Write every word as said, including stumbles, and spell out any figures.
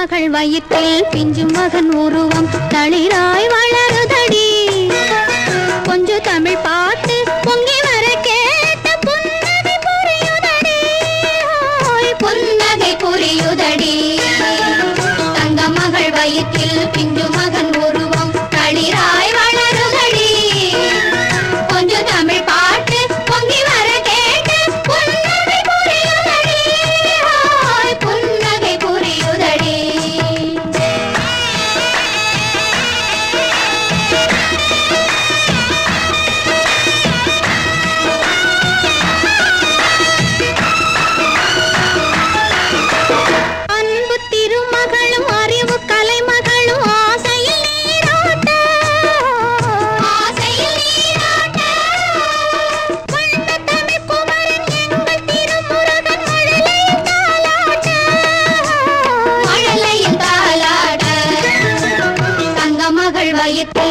மகள் வயிற்றில் பிஞ்சு மகன் உருவம் தளிராய் வளருதடி. கொஞ்சம் தமிழ் பாட்டு பொங்கி வர கேட்ட புன்னகை புரியுதடி. புன்னகை புரியுதடி. தங்க மகள் வயிற்றில் பிஞ்சு மகன் உருவம் தளிராய் வளருதடி. கொஞ்சம் தமிழ் பாட்டு பொங்கி வர கேட்ட புன்னகை புரியுதடி. புன்னகை புரியுதடி. அன்பு திருமகளும் அறிவு கலைமகளும் ஆசையில் நீராட்ட. ஆசையில் நீராட்ட. வண்ண தமிழ் குமரன் எங்கள் திருமுருகன் மழலையில் தாலாட்ட. மழலையில் தாலாட்ட. தங்க மகள் வயிற்று